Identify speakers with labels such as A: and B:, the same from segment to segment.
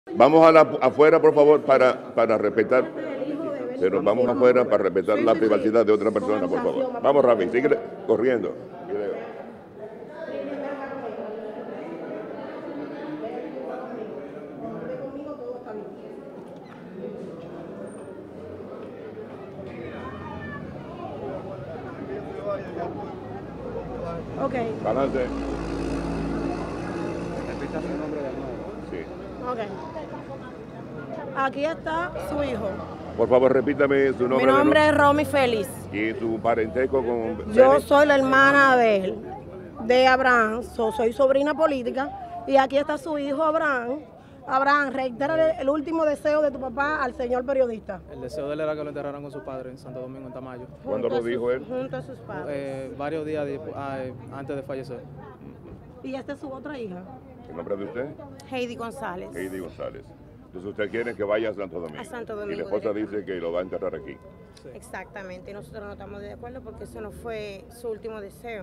A: Vamos a afuera, por favor, para respetar. Pero vamos afuera para respetar la privacidad de otra persona, por favor. Vamos, Rami, sigue corriendo.
B: Ok.
A: Adelante.
C: Repita su nombre de nuevo.
A: Sí.
B: Ok. Aquí está su hijo.
A: Por favor, repítame su nombre.
B: Mi nombre es Romy Félix.
A: Y su parentesco con...
B: Yo soy la hermana de él, de Abraham. Soy sobrina política. Y aquí está su hijo Abraham. Abraham, reitera el último deseo de tu papá al señor periodista.
C: El deseo de él era que lo enterraran con su padre en Santo Domingo, en Tamayo.
A: ¿Cuándo lo dijo él?
B: Junto a sus padres.
C: Varios días antes de fallecer.
B: Y esta es su otra hija.
A: ¿El nombre de usted?
D: Heidi González.
A: Heidi González. Entonces usted quiere que vaya a Santo Domingo.
D: A Santo Domingo,
A: Y la esposa
D: directamente.
A: dice que lo va a enterrar aquí.
C: Sí.
D: Exactamente, y nosotros no estamos de acuerdo porque eso no fue su último deseo.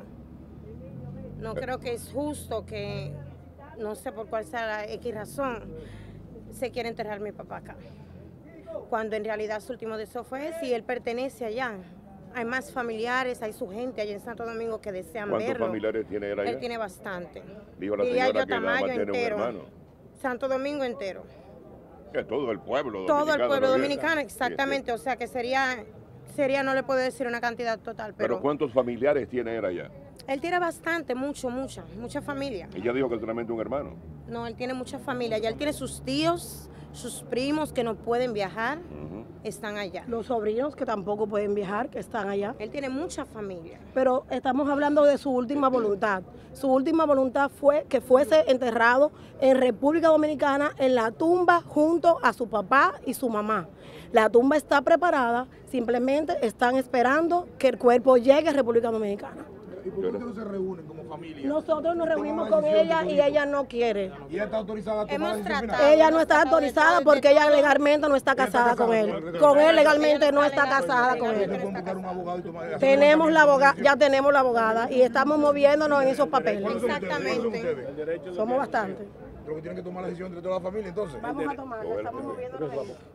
D: No creo que es justo que, no sé por cuál sea la X razón, se quiere enterrar a mi papá acá. Cuando en realidad su último deseo fue ese y él pertenece allá. Hay más familiares, hay su gente allá en Santo Domingo que desean verlo.
A: ¿Cuántos familiares tiene él allá?
D: Él tiene bastante.
A: Dijo la
D: Diría
A: señora
D: yo
A: que nada más
D: Tamayo
A: tiene un
D: entero.
A: hermano.
D: Santo Domingo entero.
A: Que todo el pueblo dominicano.
D: Todo el pueblo
A: lo viene.
D: dominicano, exactamente. O sea que sería, no le puedo decir una cantidad total,
A: Pero
D: pero
A: ¿cuántos familiares tiene él allá?
D: él tiene bastante, mucha familia.
A: Ella dijo que solamente un hermano.
D: No, él tiene mucha familia. Ya él tiene sus tíos, sus primos que no pueden viajar, están allá.
B: Los sobrinos que tampoco pueden viajar, que están allá.
D: Él tiene mucha familia.
B: Pero estamos hablando de su última voluntad. Su última voluntad fue que fuese enterrado en República Dominicana en la tumba junto a su papá y su mamá. La tumba está preparada, simplemente están esperando que el cuerpo llegue a República Dominicana.
E: ¿Y por qué ustedes no se reúnen como familia?
B: Nosotros nos reunimos con
E: decisión
B: ella
E: de su
B: y
E: hijo?
B: ella no quiere.
E: ¿Y ella está autorizada a tomar la
D: Hemos
E: decisión final?
D: tratado.
B: Ella no está autorizada porque ella legalmente no está casada con él. Con él legalmente no está casada con
E: ¿Ustedes
B: él.
E: pueden buscar un abogado y tomar
B: Tenemos la abogada, ya tenemos la abogada y estamos moviéndonos en esos papeles.
E: ¿Cuántos son ustedes?
D: Exactamente.
E: ¿Cuántos son ustedes?
B: Somos bastantes.
E: Pero que tienen que tomar la decisión de toda la familia, entonces.
B: Vamos a tomarla, estamos moviéndonos.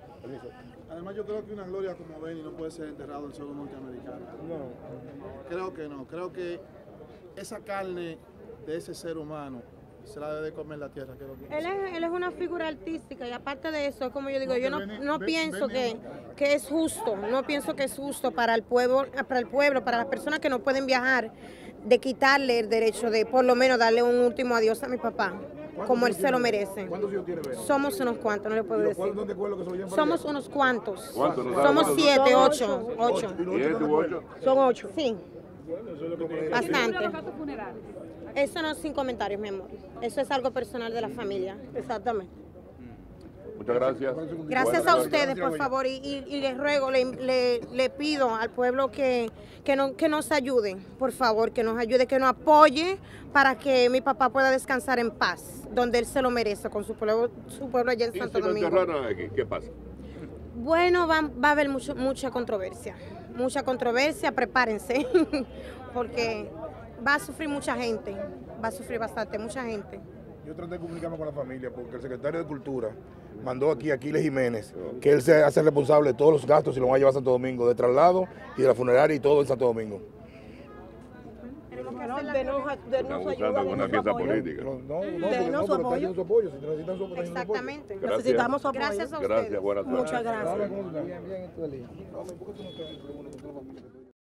F: Además, yo creo que una gloria como Benny no puede ser enterrado en suelo norteamericano. No. Creo que no. Creo que esa carne de ese ser humano se la debe de comer la tierra.
D: Él es una figura artística y aparte de eso, como yo digo, yo no pienso
F: Benny-
D: que es justo, no pienso que es justo para el pueblo, para las personas que no pueden viajar, de quitarle el derecho de por lo menos darle un último adiós a mi papá, como él se lo merece.
E: ¿Cuántos hijos tiene Benny?
D: Somos unos cuantos, no le puedo
E: ¿Y los
D: decir.
E: cuales no te acuerdas que se lo llevan para
D: Somos
E: allá?
D: unos cuantos.
A: ¿Cuántos? ¿No sabe
D: Somos
A: cuántos?
D: 7,
B: Son
D: 8.
E: ¿Y los
A: ¿Y él
E: otros no te
A: tuvo
E: acuerdas?
A: 8?
B: Son 8.
D: Sí, bastante. Eso no es sin comentarios, mi amor. Eso es algo personal de la familia.
B: Exactamente.
A: Muchas gracias.
D: Gracias a ustedes, por favor, y les ruego, le pido al pueblo que nos ayude, por favor, que nos ayude, que nos apoye para que mi papá pueda descansar en paz, donde él se lo merece, con su pueblo allá en
A: ¿Y
D: Santo
A: si lo
D: Domingo.
A: enterraran aquí? ¿Qué pasa?
D: Bueno, va a haber mucha controversia, prepárense, porque va a sufrir mucha gente, va a sufrir bastante, mucha gente.
E: Yo traté de comunicarme con la familia porque el secretario de Cultura mandó aquí a Aquiles Jiménez que él se hace responsable de todos los gastos y lo va a llevar a Santo Domingo, de traslado y de la funeraria y todo en Santo Domingo.
A: Están usando una pieza política.
B: Denos su apoyo.
E: Necesitan su apoyo. Si necesitan su apoyo.
D: Exactamente.
A: Gracias.
B: Necesitamos su apoyo.
D: Gracias a ustedes.
A: Gracias, buenas tardes.
B: Muchas gracias.
E: Bien, bien, esto es lindo. ¿Por qué tú no te reúnes con toda la familia?